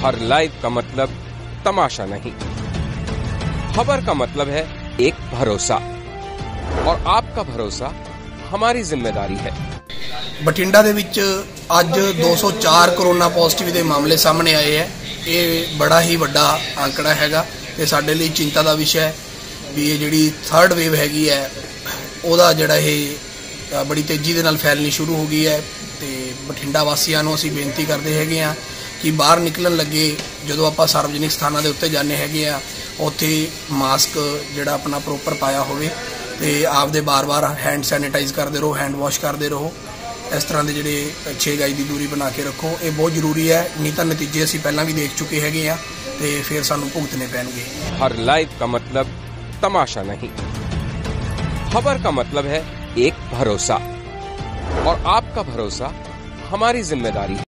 हर live का मतलब तमाशा नहीं, खबर का मतलब है एक भरोसा, और आपका भरोसा हमारी जिम्मेदारी है। ਬਠਿੰਡਾ ਦੇ ਵਿੱਚ ਅੱਜ 204 ਕਰੋਨਾ ਪੋਜ਼ਿਟਿਵ ਦੇ ਮਾਮਲੇ ਸਾਹਮਣੇ ਆਏ ਹੈ। ਇਹ ਬੜਾ ਹੀ ਵੱਡਾ ਅੰਕੜਾ ਹੈਗਾ ਤੇ ਸਾਡੇ ਲਈ ਚਿੰਤਾ ਦਾ ਵਿਸ਼ਾ ਹੈ ਵੀ ਇਹ ਜਿਹੜੀ ਥਰਡ ਵੇਵ ਹੈਗੀ ਹੈ ਉਹਦਾ ਜਿਹੜਾ ਇਹ ਬੜੀ ਤੇਜ਼ੀ ਦੇ ਨਾਲ ਫੈਲਣੀ ਸ਼ੁਰੂ ਹੋ ਗਈ ਹੈ। ਤੇ ਬਠਿੰਡਾ ਵਾਸੀਆਂ ਨੂੰ ਅਸੀਂ ਬੇਨਤੀ ਕਰਦੇ ਹੈਗੇ ਆ ਕਿ ਬਾਹਰ ਨਿਕਲਣ ਲੱਗੇ ਜਦੋਂ ਆਪਾਂ ਸਾਰਵਜਨਿਕ ਸਥਾਨਾਂ ਦੇ ਉੱਤੇ ਜਾਂਦੇ ਹੈਗੇ ਆ ਉੱਥੇ ਮਾਸਕ ਜਿਹੜਾ ਆਪਣਾ ਪ੍ਰੋਪਰ ਪਾਇਆ ਹੋਵੇ ਤੇ ਆਪਦੇ ਬਾਰ-ਬਾਰ ਹੈਂਡ ਸੈਨੀਟਾਈਜ਼ ਕਰਦੇ ਰਹੋ, ਹੈਂਡ ਵਾਸ਼ ਕਰਦੇ ਰਹੋ। इस तरह के जोड़े 6 गज की दूरी बना के रखो, ये बहुत जरूरी है। नहीं तो नतीजे असीं पहलां भी देख चुके हैं तो फिर सानूं भुगतने पैणगे। हर लाइव का मतलब तमाशा नहीं, खबर का मतलब है एक भरोसा, और आपका भरोसा हमारी जिम्मेदारी है।